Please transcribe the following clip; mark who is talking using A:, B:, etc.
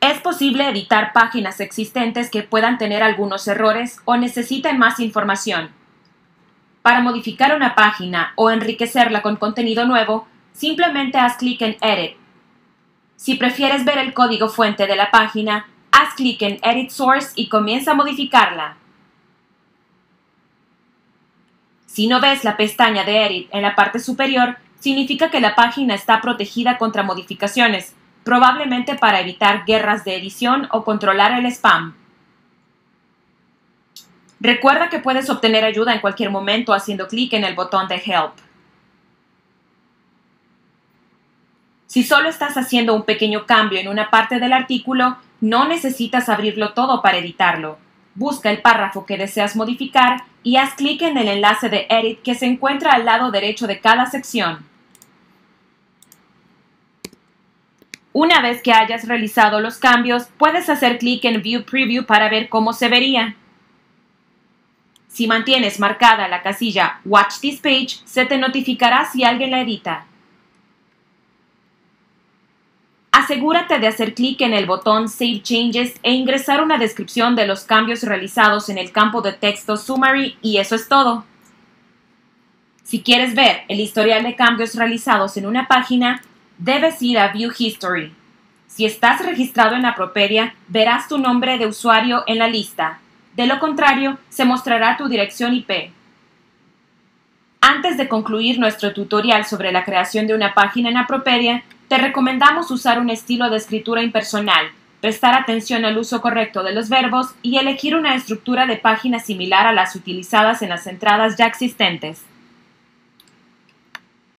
A: Es posible editar páginas existentes que puedan tener algunos errores o necesiten más información. Para modificar una página o enriquecerla con contenido nuevo, simplemente haz clic en Edit. Si prefieres ver el código fuente de la página, haz clic en Edit Source y comienza a modificarla. Si no ves la pestaña de Edit en la parte superior, significa que la página está protegida contra modificaciones, probablemente para evitar guerras de edición o controlar el spam. Recuerda que puedes obtener ayuda en cualquier momento haciendo clic en el botón de Help. Si solo estás haciendo un pequeño cambio en una parte del artículo, no necesitas abrirlo todo para editarlo. Busca el párrafo que deseas modificar y haz clic en el enlace de Edit que se encuentra al lado derecho de cada sección. Una vez que hayas realizado los cambios, puedes hacer clic en View Preview para ver cómo se vería. Si mantienes marcada la casilla Watch this page, se te notificará si alguien la edita. Asegúrate de hacer clic en el botón Save Changes e ingresar una descripción de los cambios realizados en el campo de texto Summary y eso es todo. Si quieres ver el historial de cambios realizados en una página, debes ir a View History. Si estás registrado en Apropedia, verás tu nombre de usuario en la lista. De lo contrario, se mostrará tu dirección IP. Antes de concluir nuestro tutorial sobre la creación de una página en Apropedia, te recomendamos usar un estilo de escritura impersonal, prestar atención al uso correcto de los verbos y elegir una estructura de página similar a las utilizadas en las entradas ya existentes.